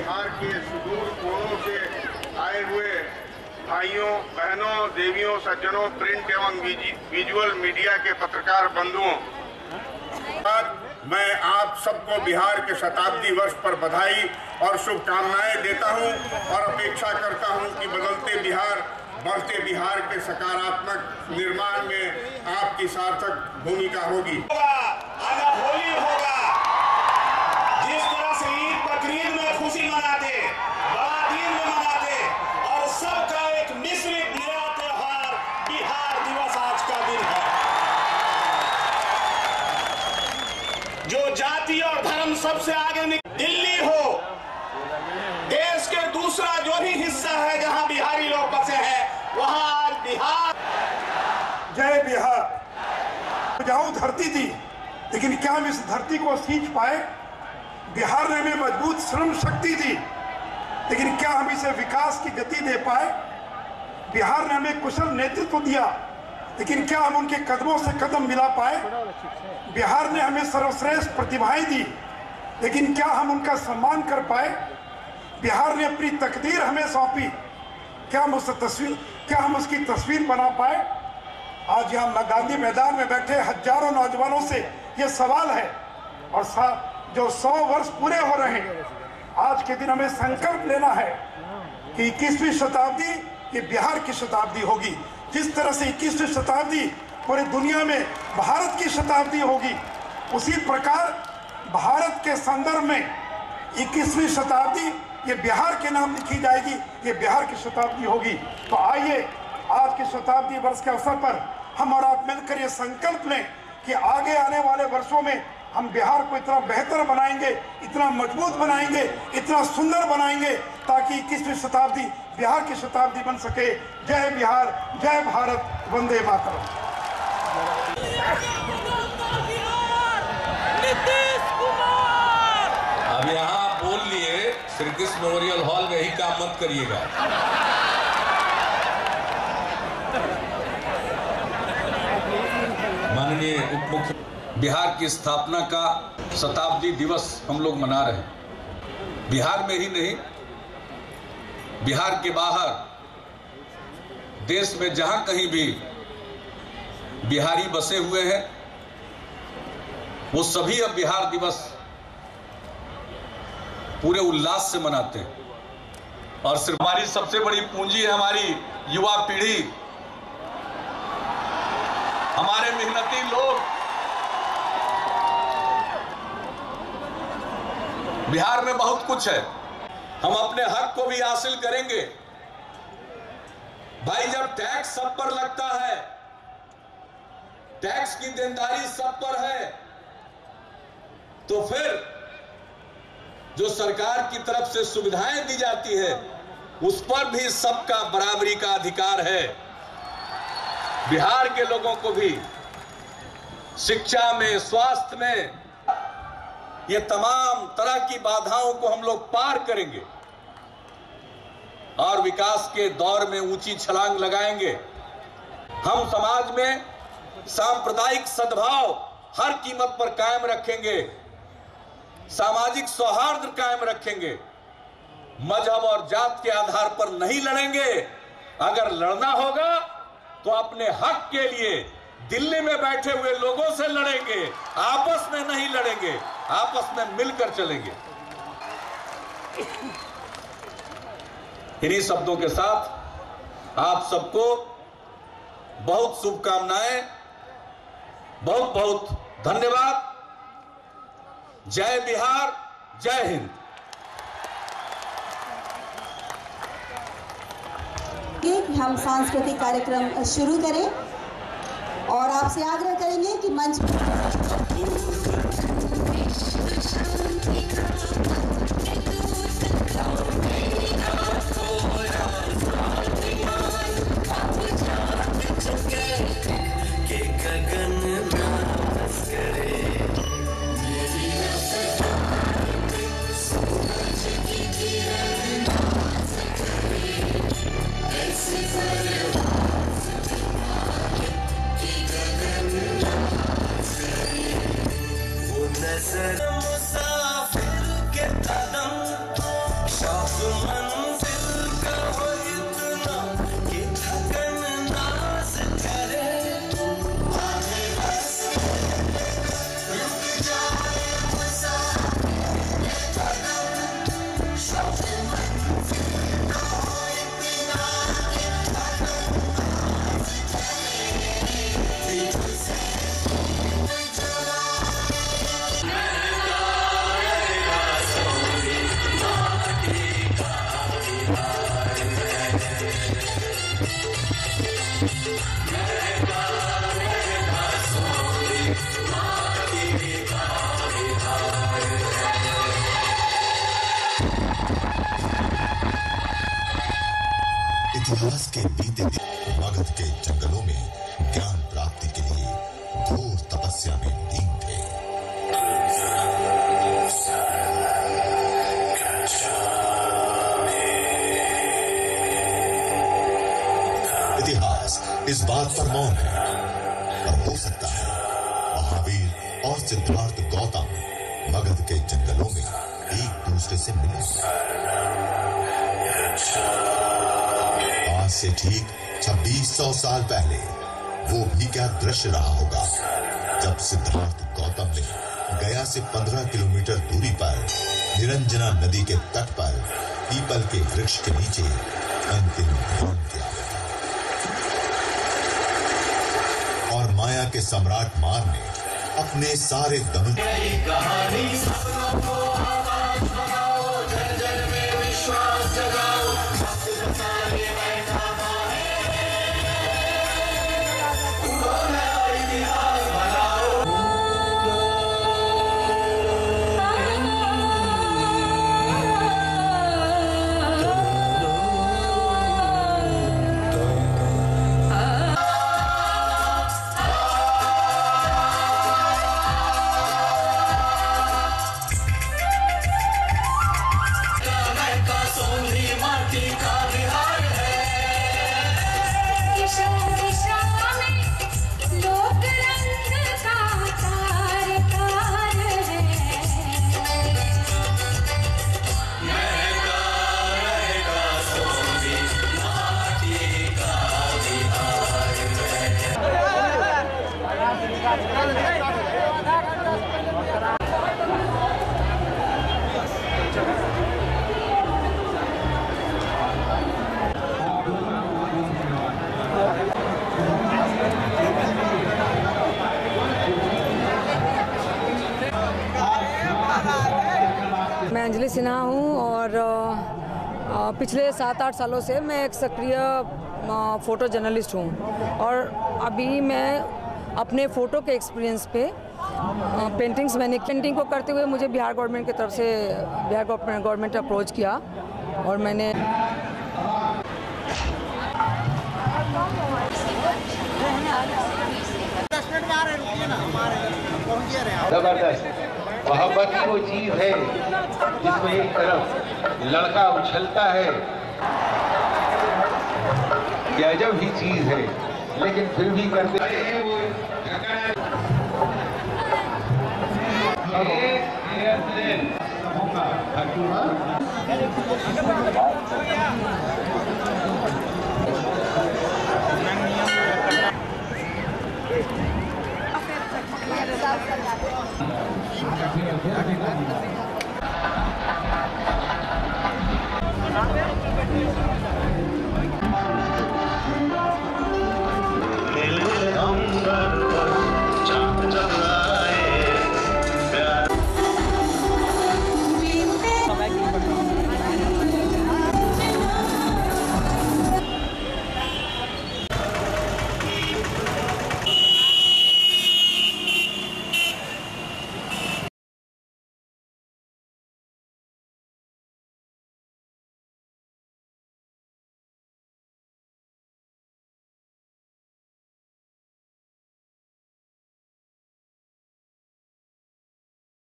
बिहार के सुदूर कोणों से आए हुए भाइयों, बहनों, देवियों, सज्जनों, प्रिंट एवं विजुअल मीडिया के पत्रकार बंधुओं, मैं आप सबको बिहार के शताब्दी वर्ष पर बधाई और शुभकामनाएं देता हूं और अपेक्षा करता हूं कि बदलते बिहार, बढ़ते बिहार के सकारात्मक निर्माण में आपकी सार्थक भूमिका होगी। आगा होली होगा, जिस तरह से ईद बकरीद में खुशी मनाते, बड़ा दिन में मनाते और सबका एक मिश्रित नया त्योहार बिहार दिवस आज का दिन है। जो जाति और धर्म सबसे आगे दिल्ली हो, देश के दूसरा जो भी हिस्सा है जहां बिहारी लोग बसे हैं, वहां आज बिहार। जय बिहार। जाऊं धरती थी, लेकिन क्या हम इस धरती को सींच पाए? बिहार ने हमें मजबूत श्रम शक्ति दी, लेकिन क्या हम इसे विकास की गति दे पाए? बिहार ने हमें कुशल नेतृत्व दिया, लेकिन क्या हम उनके कदमों से कदम मिला पाए? बिहार ने हमें सर्वश्रेष्ठ प्रतिभाएं दी, लेकिन क्या हम उनका सम्मान कर पाए? बिहार ने अपनी तकदीर हमें सौंपी, क्या हम उसकी तस्वीर बना पाए? आज यहाँ गांधी मैदान में बैठे हजारों नौजवानों से ये सवाल है, और जो 100 वर्ष पूरे हो रहे हैं, आज के दिन हमें संकल्प लेना है कि 21वीं शताब्दी ये बिहार की शताब्दी होगी। जिस तरह से 21वीं शताब्दी पूरी दुनिया में भारत की शताब्दी होगी, उसी प्रकार भारत के संदर्भ में 21वीं शताब्दी ये बिहार के नाम लिखी जाएगी, ये बिहार की शताब्दी होगी। तो आइए आज के शताब्दी वर्ष के अवसर पर हम और आप मिलकर ये संकल्प लें कि आगे आने वाले वर्षों में हम बिहार को इतना बेहतर बनाएंगे, इतना मजबूत बनाएंगे, इतना सुंदर बनाएंगे, ताकि 21वीं शताब्दी बिहार की शताब्दी बन सके। जय बिहार, जय भारत, वंदे मातरम। अब यहाँ बोल लिए श्री कृष्ण मेमोरियल हॉल में ही काम मत करिएगा। माननीय उप मुख्यमंत्री, बिहार की स्थापना का शताब्दी दिवस हम लोग मना रहे हैं। बिहार में ही नहीं, बिहार के बाहर देश में जहां कहीं भी बिहारी बसे हुए हैं, वो सभी अब बिहार दिवस पूरे उल्लास से मनाते हैं। और सिर्फ हमारी सबसे बड़ी पूंजी है हमारी युवा पीढ़ी, हमारे मेहनती लोग। बिहार में बहुत कुछ है, हम अपने हक को भी हासिल करेंगे। भाई, जब टैक्स सब पर लगता है, टैक्स की देनदारी सब पर है, तो फिर जो सरकार की तरफ से सुविधाएं दी जाती है, उस पर भी सबका बराबरी का अधिकार है। बिहार के लोगों को भी शिक्षा में, स्वास्थ्य में, ये तमाम तरह की बाधाओं को हम लोग पार करेंगे और विकास के दौर में ऊंची छलांग लगाएंगे। हम समाज में सांप्रदायिक सद्भाव हर कीमत पर कायम रखेंगे, सामाजिक सौहार्द कायम रखेंगे, मजहब और जात के आधार पर नहीं लड़ेंगे। अगर लड़ना होगा तो अपने हक के लिए दिल्ली में बैठे हुए लोगों से लड़ेंगे, आपस में नहीं लड़ेंगे, आपस में मिलकर चलेंगे। इन्हीं शब्दों के साथ आप सबको बहुत शुभकामनाएं, बहुत बहुत धन्यवाद। जय बिहार, जय हिंद। हम सांस्कृतिक कार्यक्रम शुरू करें और आपसे आग्रह करेंगे कि मंच इतिहास के बीते दिन मगध के जंगलों में ज्ञान प्राप्ति के लिए घोर तपस्या में लीन थे। इतिहास इस बात पर मौन है और हो सकता है महावीर और सिद्धार्थ गौतम मगध के जंगलों में एक दूसरे से मिले। आज से ठीक 2600 साल पहले वो भी क्या दृश्य रहा होगा जब सिद्धार्थ गौतम ने गया से 15 किलोमीटर दूरी पर निरंजना नदी के तट पर पीपल के वृक्ष के नीचे अंतिम ध्यान किया और माया के सम्राट मान ने अपने सारे धनुष मैं अंजलि सिन्हा हूँ और पिछले 7-8 सालों से मैं एक सक्रिय फ़ोटो जर्नलिस्ट हूँ और अभी मैं अपने फ़ोटो के एक्सपीरियंस पे पेंटिंग को करते हुए मुझे बिहार गवर्नमेंट की तरफ से बिहार गवर्नमेंट अप्रोच किया और मैंने जबरदस्त मोहब्बत ही वो चीज है जिसमें एक तरफ लड़का उछलता है, गजब ही चीज है, लेकिन फिर भी करते हैं वो Gracias.